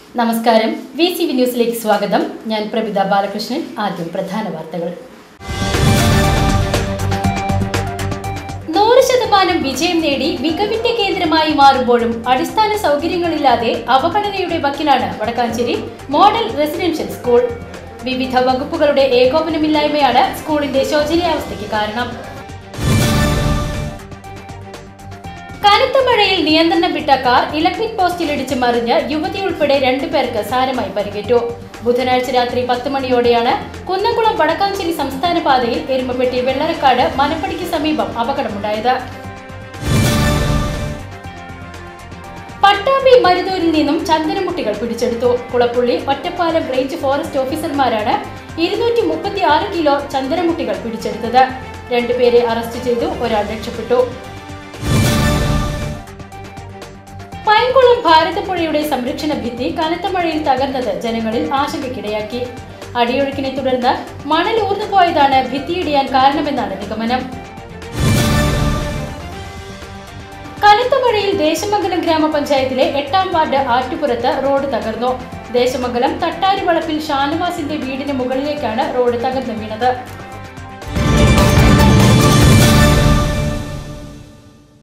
നമസ്കാരം, VCV ന്യൂസിലേക്ക് സ്വാഗതം. ഞാൻ പ്രഭിത ബാലകൃഷ്ണൻ. ആദ്യം പ്രധാന വാർത്തകൾ. 100% വിജയം നേടി മികവിന്റെ കേന്ദ്രമായി മാറുമ്പോഴും അടിസ്ഥാന സൗകര്യങ്ങളില്ലാതെ അവഗണനയുടെ വക്കിലാണ് വടക്കാഞ്ചേരി മോഡൽ റെസിഡൻഷ്യൽ സ്കൂൾ. വിവിധ വകുപ്പുകളുടെ ഏകോപനമില്ലായ്മയാണ് സ്കൂളിന്റെ ശോചനീയാവസ്ഥയ്ക്ക് കാരണം. കനത്ത മഴയിൽ നിയന്ത്രണം വിട്ട കാർ ഇലക്ട്രിക് പോസ്റ്റിലിടിച്ച് മറിഞ്ഞ് യുവതി ഉൾപ്പെടെ 2 പേർക്ക് സാരമായി പരിക്കേറ്റു. ബുധനാഴ്ച രാത്രി 10 മണിയോടെയാണ് കുന്നംകുളം വടക്കാഞ്ചേരി സംസ്ഥാന പാതയിൽ എരുമപ്പെട്ടി വെള്ളറക്കാട് മനപ്പടിക്ക് സമീപം അപകടമുണ്ടായത്. പട്ടാമ്പി മരുതൂരിൽ നിന്നും ചന്ദനമുട്ടികൾ പിടിച്ചെടുത്തു. കുളപ്പുള്ളി ഒറ്റപ്പാലം റേഞ്ച് ഫോറസ്റ്റ് ഓഫീസർമാരാണ് 236 കിലോ ചന്ദനമുട്ടികൾ പിടിച്ചെടുത്തത്. 2 പേരെ അറസ്റ്റ് ചെയ്തു, ഒരാൾ രക്ഷപ്പെട്ടു. പൈങ്കുളം ഭാരതപ്പുഴയുടെ സംരക്ഷണ ഭിത്തി കനത്ത മഴയിൽ തകർന്നത് ജനങ്ങളിൽ ആശങ്കയ്ക്കിടയാക്കി. അടിയൊഴുക്കിനെ തുടർന്ന് മണൽ ഊർന്നുപോയതാണ് ഭിത്തിയിടിയാൻ കാരണമെന്നാണ് നിഗമനം. കനത്ത മഴയിൽ ദേശമംഗലം ഗ്രാമപഞ്ചായത്തിലെ 8ാം വാർഡ് ആറ്റുപുറത്ത് റോഡ് തകർന്നു. ദേശമംഗലം തട്ടാരുവളപ്പിൽ ഷാനവാസിന്റെ വീടിന് മുകളിലേക്കാണ് റോഡ് തകർന്നു വീണത്.